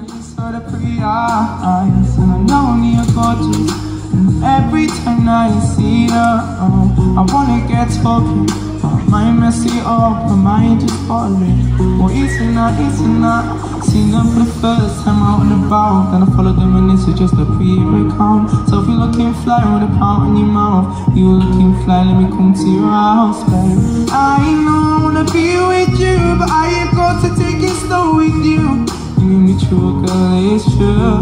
Sort of pretty eyes, and I know you're gorgeous. And every time I see her, I wanna get talking. Am I messy up? Am I just falling? Or isn't that? Seen them for the first time out and about, then I followed them and this is just a pre-recount. So if you're looking fly with a pound in your mouth, you were looking fly, let me come to your house, babe. I know I wanna be with you, but I ain't got to take it slow with you. You give me true, girl, it's true.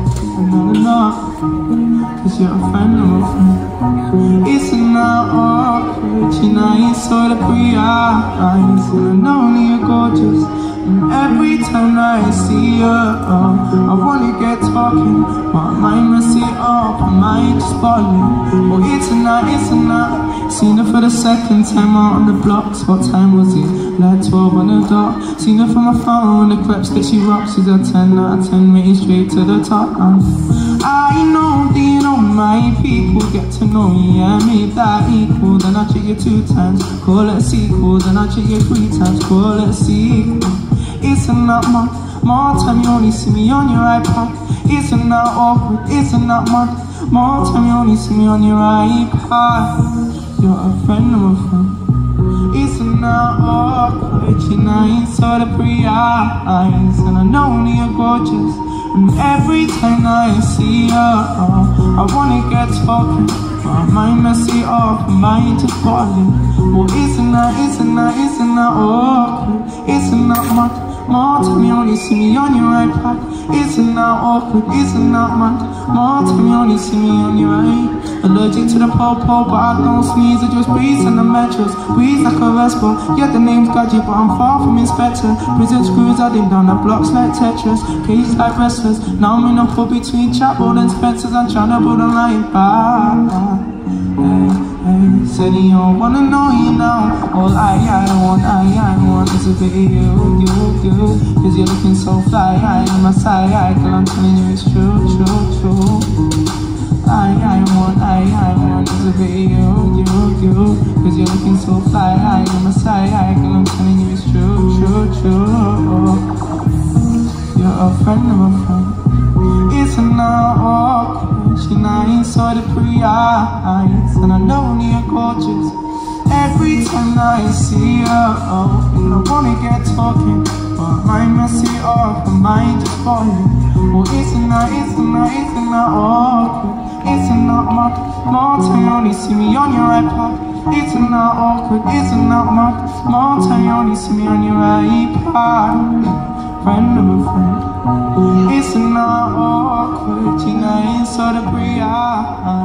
No, cause you're a friend of a friend. Isn't that awkward? You know, you sort of pretty eyes, and I know you're gorgeous. And every time I see her, I wanna get talking. But am I messy up? Am I just balling? Or isn't that? Seen her for the second time out on the blocks. What time was it? Like 12 on the dot. Seen her from my phone, the creps that she rocks. She's a 10 out of 10, made straight to the top. I know that you know my people. Get to know me, yeah, make that equal. Then I treat you 2 times, call it a sequel. Then I treat you 3 times, call it a sequel. Isn't that mad? More time you only see me on your iPad. Isn't that awkward? Isn't that mad? More time you only see me on your iPad. You're a friend of a friend. Isn't that awkward? You know you sort of pretty eyes, and I know you're gorgeous. And every time I see her, I wanna get talking. Am I messy up? Am I just falling? Well, isn't that awkward? Isn't that mad? More time you only see me on your iPad. Isn't that awkward? Isn't that mad? More time you only see me on your iPad. Allergic to the po-po, but I don't sneeze. I just breathe in the metros. Breathe like a vespa. Yeah, the name's Gadget, but I'm far from Inspector. Prison screws, I dig down the blocks like Tetris. Cage like wrestlers. Now I'm in a pub between Chapel and Spencer's. I'm trying to build a line back. Hey, said you don't wanna know you now. All I want is a bit of you. Cause you're looking so fly, on my side. Girl, I'm telling you it's true. I want is a bit of you. Cause you're looking so fly, on my side. Girl, I'm telling you it's true. You're a friend of a friend. Isn't that awkward? She nice, sort of pretty eyes, and I know you're gorgeous. Every time I see her, and I wanna get talking. But am I messy up? Am I just falling? Well, isn't that awkward? Isn't that mad? More time you only see me on your iPad. Isn't that awkward? Isn't that mad? More time you only see me on your iPad. Friend of a friend. Isn't that awkward? You know, it's sort of pretty eyes.